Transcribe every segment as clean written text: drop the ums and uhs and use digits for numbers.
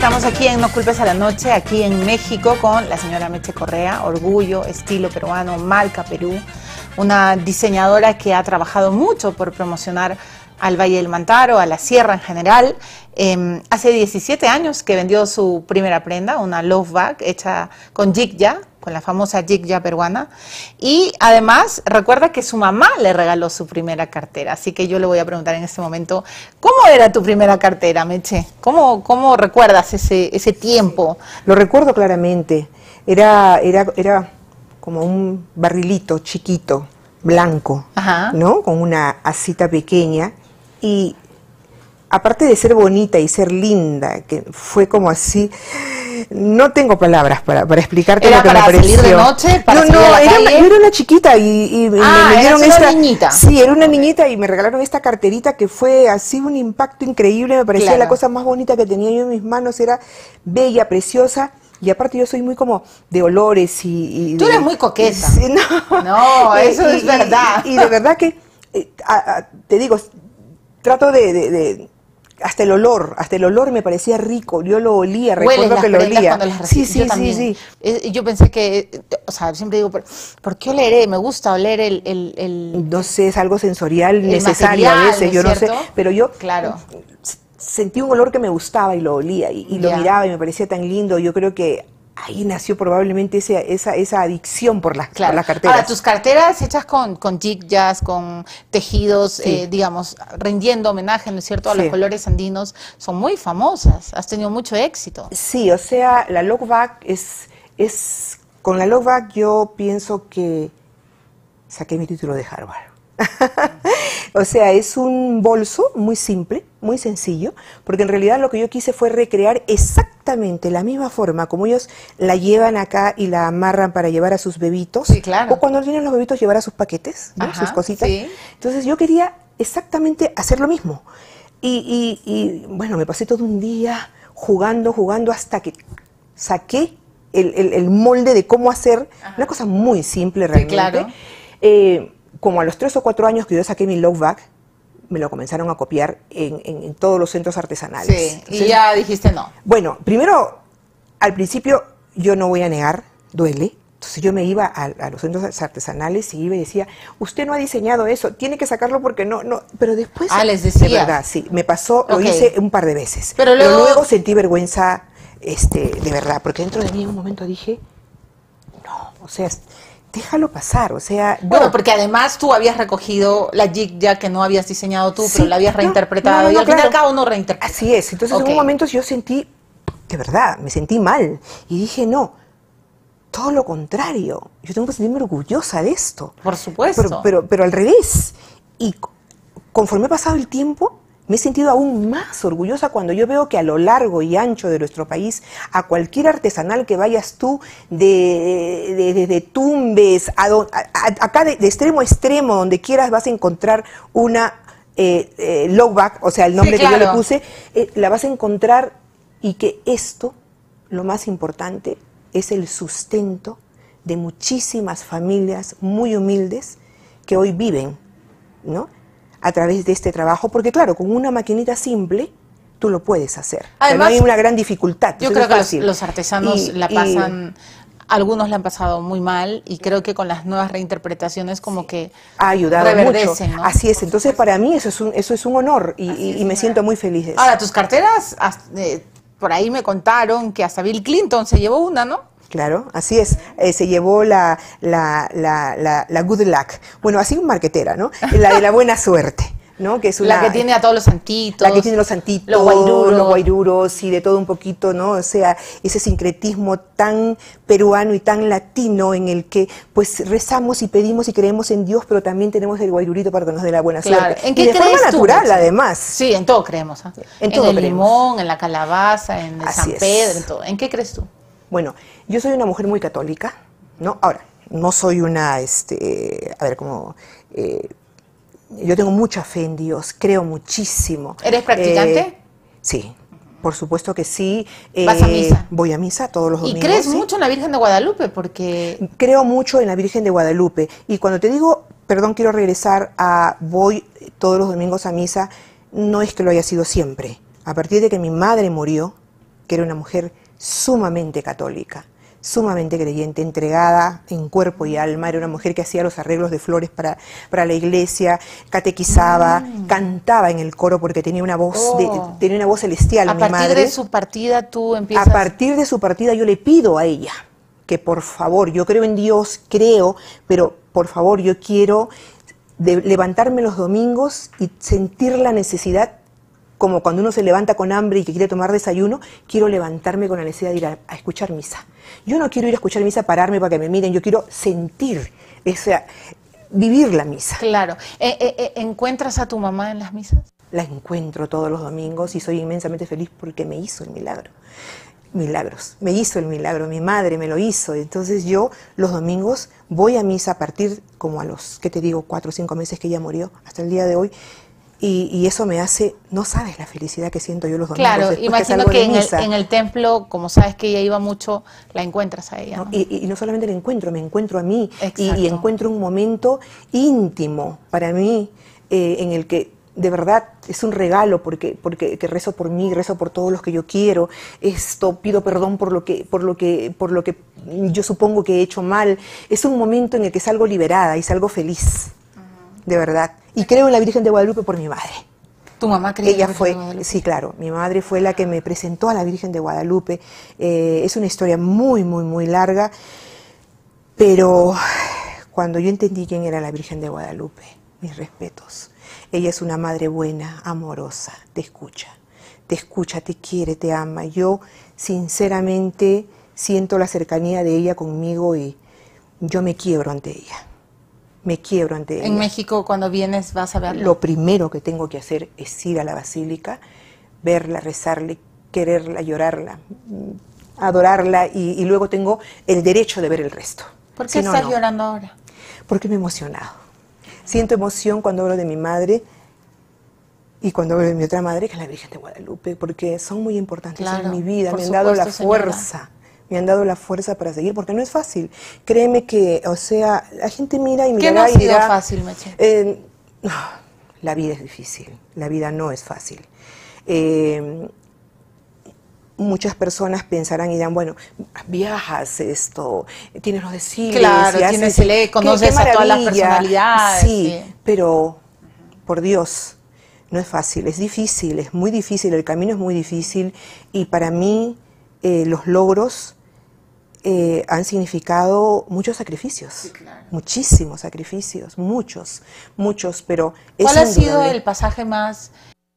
Estamos aquí en No Culpes a la Noche, aquí en México, con la señora Meche Correa, orgullo, estilo peruano, marca Perú, una diseñadora que ha trabajado mucho por promocionar al Valle del Mantaro, a la Sierra en general. Hace 17 años que vendió su primera prenda, una Love Bag hecha con Jigya, con la famosa Jigya peruana, y además recuerda que su mamá le regaló su primera cartera, así que yo le voy a preguntar en este momento, ¿cómo era tu primera cartera, Meche? ¿Cómo recuerdas ese tiempo? Lo recuerdo claramente, era como un barrilito chiquito, blanco, Ajá. ¿no? Con una asita pequeña, y aparte de ser bonita y ser linda, que fue como así, no tengo palabras para explicarte lo que me pareció. ¿Era para salir de noche? ¿Para salir a la calle? Yo era una chiquita y me dieron ¿eras una niñita? Sí, era una niñita y me regalaron esta carterita que fue así un impacto increíble, me parecía la cosa más bonita que tenía yo en mis manos, era bella, preciosa. Y aparte yo soy muy como de olores y Tú eres muy coqueta. Sí, no, eso es verdad. Y de verdad que, te digo, trato hasta el olor me parecía rico, yo lo olía, recuerdo que lo olía. Sí. Yo pensé que, o sea, siempre digo, ¿por qué oleré? Me gusta oler el no sé, es algo sensorial necesario a veces, yo no sé, pero yo sentí un olor que me gustaba y lo olía y lo miraba y me parecía tan lindo. Yo creo que ahí nació probablemente esa adicción por las carteras. Ahora, tus carteras hechas con jigyas, con tejidos, digamos, rindiendo homenaje, ¿no es cierto?, a los colores andinos, son muy famosas, has tenido mucho éxito. Sí, o sea, la Love Bag con la Love Bag yo pienso que saqué mi título de Harvard. O sea, es un bolso muy simple, muy sencillo, porque en realidad lo que yo quise fue recrear exactamente la misma forma como ellos la llevan acá y la amarran para llevar a sus bebitos, o cuando tienen los bebitos llevar a sus paquetes, ¿no? Sus cositas. Entonces yo quería exactamente hacer lo mismo. Y bueno, me pasé todo un día jugando hasta que saqué el molde de cómo hacer una cosa muy simple realmente. Como a los 3 o 4 años que yo saqué mi Love Bag, me lo comenzaron a copiar en todos los centros artesanales. Sí, entonces, y ya dijiste no. Bueno, primero, al principio, yo no voy a negar, duele. Entonces yo me iba a los centros artesanales y iba y decía, usted no ha diseñado eso, tiene que sacarlo porque no. Pero después, les decía. De verdad, sí, me pasó, lo hice un par de veces. Pero luego sentí vergüenza, de verdad, porque dentro de mí en un momento dije, no, o sea, déjalo pasar, o sea... Bueno, porque además tú habías recogido la Jigya que no habías diseñado tú, pero la habías reinterpretado, y al fin y al cabo no reinterpretó. Así es, entonces en un momento yo sentí, de verdad, me sentí mal, y dije, no, todo lo contrario, yo tengo que sentirme orgullosa de esto. Por supuesto. Pero al revés, y conforme ha pasado el tiempo, me he sentido aún más orgullosa cuando yo veo que a lo largo y ancho de nuestro país, a cualquier artesanal que vayas tú, de Tumbes, acá de extremo a extremo, donde quieras vas a encontrar una Love Bag, o sea, el nombre que yo le puse, la vas a encontrar, y que esto, lo más importante, es el sustento de muchísimas familias muy humildes que hoy viven, ¿no?, a través de este trabajo, porque claro, con una maquinita simple tú lo puedes hacer. Además, no hay una gran dificultad. Yo creo que los artesanos la pasan, algunos la han pasado muy mal, y creo que con las nuevas reinterpretaciones como que ha ayudado mucho. ¿no? Así es, entonces para mí eso es un honor y me siento muy feliz de eso. Ahora, tus carteras, por ahí me contaron que hasta Bill Clinton se llevó una, ¿no? Claro, así es, se llevó la Good Luck, bueno, así un marquetera, ¿no? La de la buena suerte, ¿no? Que es la que tiene a todos los santitos. La que tiene los santitos, los guairuros y de todo un poquito, ¿no? O sea, ese sincretismo tan peruano y tan latino en el que pues rezamos y pedimos y creemos en Dios, pero también tenemos el guairurito para que nos dé la buena suerte. ¿En qué y de crees forma tú, natural, Meche? Además. Sí, en todo creemos. En todo el creemos. limón, en la calabaza, en el San Pedro, en todo. ¿En qué crees tú? Bueno, yo soy una mujer muy católica, ¿no? Ahora, no soy una, yo tengo mucha fe en Dios, creo muchísimo. ¿Eres practicante? Sí, por supuesto que sí. ¿Vas a misa? Voy a misa todos los domingos. ¿Y crees mucho en la Virgen de Guadalupe? Porque... Creo mucho en la Virgen de Guadalupe. Y cuando te digo, perdón, quiero regresar a voy todos los domingos a misa, no es que lo haya sido siempre. A partir de que mi madre murió, que era una mujer sumamente católica, sumamente creyente, entregada en cuerpo y alma. Era una mujer que hacía los arreglos de flores para la iglesia, catequizaba, cantaba en el coro porque tenía una voz, tenía una voz celestial. A partir de su partida tú empiezas... A partir de su partida yo le pido a ella que por favor, yo creo en Dios, creo, pero por favor yo quiero levantarme los domingos y sentir la necesidad, como cuando uno se levanta con hambre y que quiere tomar desayuno, quiero levantarme con la necesidad de ir a escuchar misa. Yo no quiero ir a escuchar misa, pararme para que me miren, yo quiero sentir, vivir la misa. Claro. ¿Encuentras a tu mamá en las misas? La encuentro todos los domingos y soy inmensamente feliz porque me hizo el milagro. Milagros, me hizo el milagro, mi madre me lo hizo. Entonces yo los domingos voy a misa a partir como a los, ¿qué te digo?, 4 o 5 meses que ella murió, hasta el día de hoy. Y eso me hace, no sabes la felicidad que siento yo los domingos. Claro, imagino que en el templo, como sabes que ella iba mucho, la encuentras a ella, ¿no? Y no solamente la encuentro, me encuentro a mí y encuentro un momento íntimo para mí en el que de verdad es un regalo porque que rezo por mí, rezo por todos los que yo quiero, pido perdón por lo que yo supongo que he hecho mal. Es un momento en el que salgo liberada y salgo feliz, de verdad. Y creo en la Virgen de Guadalupe por mi madre. ¿Tu mamá creía en la Virgen de Guadalupe? Sí, claro. Mi madre fue la que me presentó a la Virgen de Guadalupe. Es una historia muy, muy, muy larga, pero cuando yo entendí quién era la Virgen de Guadalupe, mis respetos. Ella es una madre buena, amorosa, te escucha, te quiere, te ama. Yo sinceramente siento la cercanía de ella conmigo y yo me quiebro ante ella. Me quiebro ante ella. ¿En México cuando vienes vas a verla? Lo primero que tengo que hacer es ir a la basílica, verla, rezarle, quererla, llorarla, adorarla y luego tengo el derecho de ver el resto. ¿Por qué estás llorando ahora? Porque me he emocionado. Siento emoción cuando hablo de mi madre y cuando hablo de mi otra madre, que es la Virgen de Guadalupe, porque son muy importantes en mi vida, me han dado la fuerza. Me han dado la fuerza para seguir, porque no es fácil. Créeme que, o sea, la gente mira y mirará y dirá... ¿Qué no ha sido fácil, Meche? La vida es difícil, la vida no es fácil. Muchas personas pensarán y dirán, bueno, viajas tienes los desfiles... Claro, conoces a todas las personalidades. Sí, pero, por Dios, no es fácil, es difícil, es muy difícil, el camino es muy difícil y para mí los logros han significado muchos sacrificios, sí, claro. Muchísimos sacrificios, muchos, pero es ¿Cuál ha sido el pasaje más...?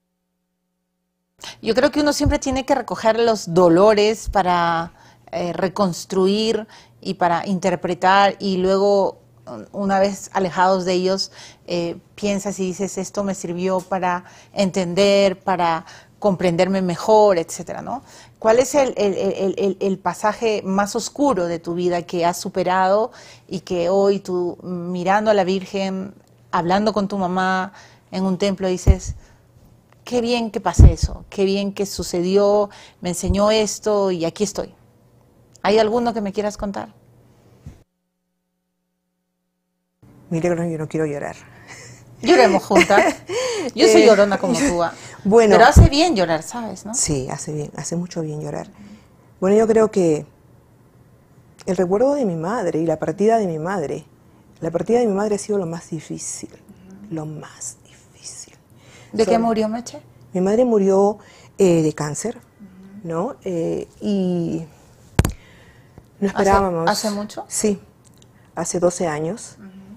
Yo creo que uno siempre tiene que recoger los dolores para reconstruir y para interpretar y luego, una vez alejados de ellos, piensas y dices, esto me sirvió para entender, para comprenderme mejor, etcétera, ¿no? ¿Cuál es el pasaje más oscuro de tu vida que has superado y que hoy tú, mirando a la Virgen, hablando con tu mamá en un templo, dices, qué bien que pasé eso, qué bien que sucedió, me enseñó esto y aquí estoy? ¿Hay alguno que me quieras contar? Mira, yo no quiero llorar. Lloremos juntas. Yo soy llorona como tú. Bueno, pero hace bien llorar, ¿sabes? ¿No? Sí, hace bien, hace mucho bien llorar. Bueno, yo creo que el recuerdo de mi madre y la partida de mi madre ha sido lo más difícil, lo más difícil. ¿De qué murió, Meche? Mi madre murió de cáncer, ¿no? Y no esperábamos. ¿Hace mucho? Sí, hace 12 años.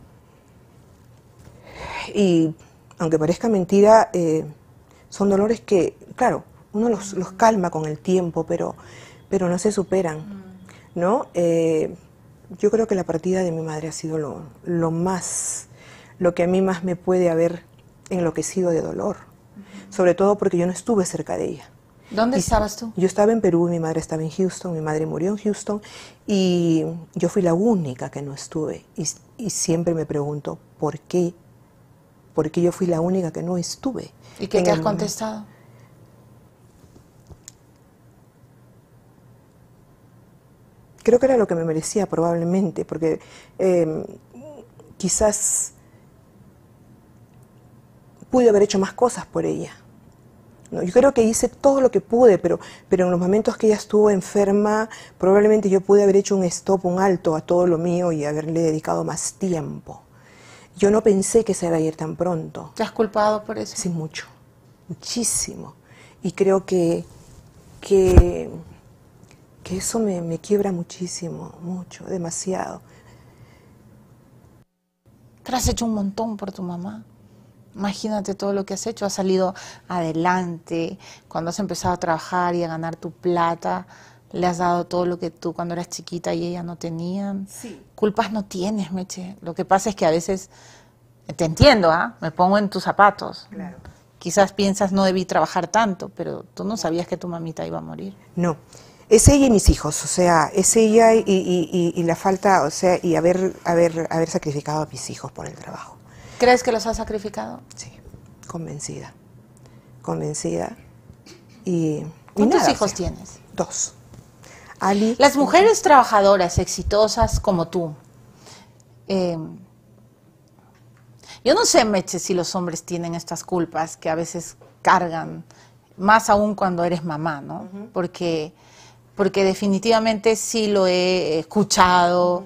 Y aunque parezca mentira, son dolores que, claro, uno los calma con el tiempo, pero no se superan, ¿no? Yo creo que la partida de mi madre ha sido lo que a mí más me puede haber enloquecido de dolor, sobre todo porque yo no estuve cerca de ella. ¿Dónde estabas tú? Yo estaba en Perú, mi madre estaba en Houston, mi madre murió en Houston y yo fui la única que no estuve y siempre me pregunto, ¿por qué? Porque yo fui la única que no estuve. ¿Y qué te has contestado? Creo que era lo que me merecía probablemente, porque quizás pude haber hecho más cosas por ella. ¿no? Yo creo que hice todo lo que pude, pero en los momentos que ella estuvo enferma, probablemente yo pude haber hecho un stop, un alto a todo lo mío y haberle dedicado más tiempo. Yo no pensé que se iba a ir tan pronto. ¿Te has culpado por eso? Sí, mucho, muchísimo. Y creo que eso me quiebra muchísimo, mucho, demasiado. Pero has hecho un montón por tu mamá. Imagínate todo lo que has hecho. Has salido adelante. Cuando has empezado a trabajar y a ganar tu plata, le has dado todo lo que tú cuando eras chiquita y ella no tenían. Sí. Culpas no tienes, Meche. Lo que pasa es que a veces, te entiendo, ¿ah? Me pongo en tus zapatos. Claro. Quizás piensas no debí trabajar tanto, pero tú no sabías que tu mamita iba a morir. No. Es ella y mis hijos, o sea, es ella y la falta, o sea, y haber sacrificado a mis hijos por el trabajo. ¿Crees que los has sacrificado? Sí, convencida. Convencida. Y ¿Cuántos nada, hijos o sea, tienes? 2. Ali. Las mujeres trabajadoras, exitosas como tú, yo no sé, Meche, si los hombres tienen estas culpas que a veces cargan, más aún cuando eres mamá, ¿no? Porque definitivamente sí lo he escuchado,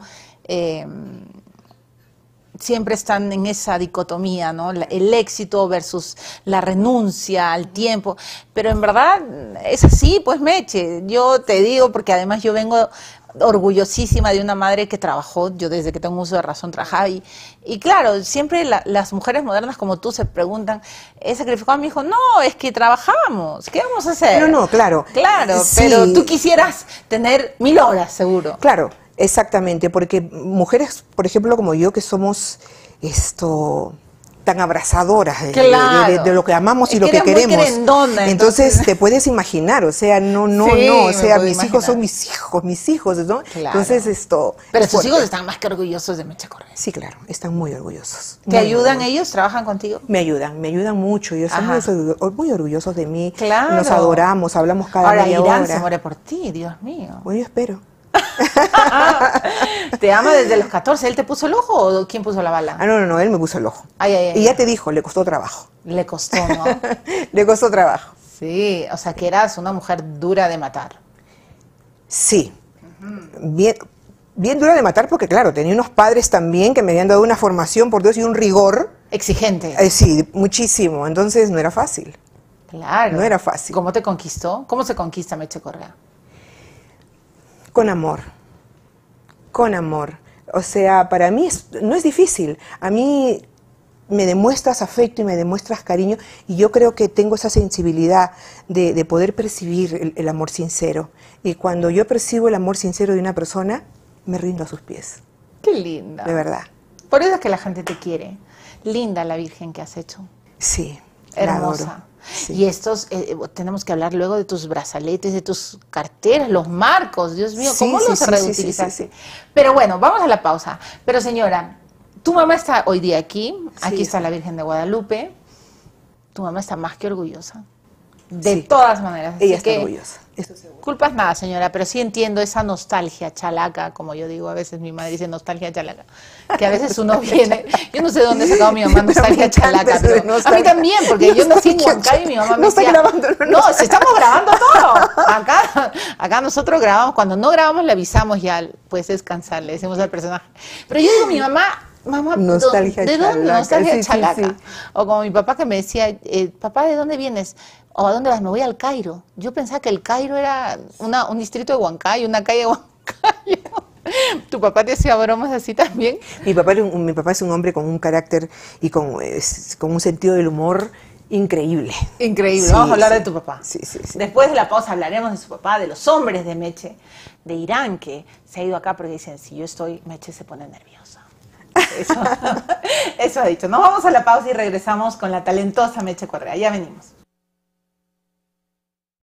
siempre están en esa dicotomía, ¿no? El éxito versus la renuncia al tiempo, pero en verdad es así, pues Meche, yo te digo, porque además yo vengo orgullosísima de una madre que trabajó, yo desde que tengo uso de razón trabajaba, y claro, siempre las mujeres modernas como tú se preguntan, ¿he sacrificado a mi hijo? No, es que trabajamos, ¿qué vamos a hacer? No, claro. Claro, Sí. pero tú quisieras tener 1000 horas, seguro. Claro, exactamente, porque mujeres, por ejemplo, como yo, que somos tan abrazadoras de lo que amamos y Es lo que eres muy queremos. querendona, Entonces te puedes imaginar, o sea, no, Sí, o me sea, puedo mis hijos son imaginar. mis hijos, ¿no? Claro. Entonces Pero es tus fuerte. hijos están más que orgullosos de Meche Correa. Sí, claro, están muy orgullosos. ¿Te muy ayudan orgullosos. ellos? ¿Trabajan contigo? Me ayudan mucho, ellos están Ajá. muy orgullosos de mí, Claro. nos adoramos, hablamos cada Ahora media Irán hora. se muere por ti, Dios mío. Bueno, yo espero. ¿Te ama desde los 14? ¿Él te puso el ojo o quién puso la bala? No, él me puso el ojo. Ay, ay, ay. Y ya te dijo, le costó trabajo. Le costó, ¿no? Le costó trabajo. Sí, o sea que eras una mujer dura de matar. Sí, bien dura de matar porque, claro, tenía unos padres también que me habían dado una formación, por Dios, y un rigor. Exigente. Sí, muchísimo. Entonces no era fácil. Claro. No era fácil. ¿Cómo te conquistó? ¿Cómo se conquista Meche Correa? Con amor. Con amor. O sea, para mí no es difícil. A mí me demuestras afecto y me demuestras cariño y yo creo que tengo esa sensibilidad de poder percibir el amor sincero. Y cuando yo percibo el amor sincero de una persona, me rindo a sus pies. Qué linda. De verdad. Por eso es que la gente te quiere. Linda la Virgen que has hecho. Sí. La Hermosa. adoro. Sí. Y estos, tenemos que hablar luego de tus brazaletes, de tus carteras, los marcos, Dios mío, ¿cómo Sí, los sí, reutilizaste? sí. Pero bueno, vamos a la pausa. Pero señora, tu mamá está hoy día aquí, aquí Sí. está la Virgen de Guadalupe, tu mamá está más que orgullosa, de Sí. todas maneras. Ella Así está que orgullosa. Esto seguro. culpas nada, señora, pero sí entiendo esa nostalgia chalaca, como yo digo, a veces mi madre dice nostalgia chalaca, que a veces uno viene, yo no sé de dónde ha sacado mi mamá nostalgia chalaca, pero a mí también, porque yo nací en Huancayo y mi mamá me No está decía, grabando, no, si estamos grabando todo, acá nosotros grabamos, cuando no grabamos le avisamos ya, puedes descansar, le decimos al personaje, pero yo digo mi mamá, Nostalgia ¿de dónde? chalaca, Nostalgia sí, sí, chalaca. sí. O como mi papá que me decía, papá, ¿de dónde vienes? ¿O a dónde vas? Me voy al Cairo. Yo pensaba que el Cairo era un distrito de Huancayo, una calle de Huancayo. ¿Tu papá te hacía bromas así también? Mi papá es un hombre con un carácter y con un sentido del humor increíble. Increíble. Sí, Vamos a hablar sí. de tu papá. Sí. Después de la pausa hablaremos de su papá, de los hombres de Meche, de Irán, que se ha ido acá porque dicen, si yo estoy, Meche se pone nerviosa. Eso ha dicho. Nos vamos a la pausa y regresamos con la talentosa Meche Correa. Ya venimos.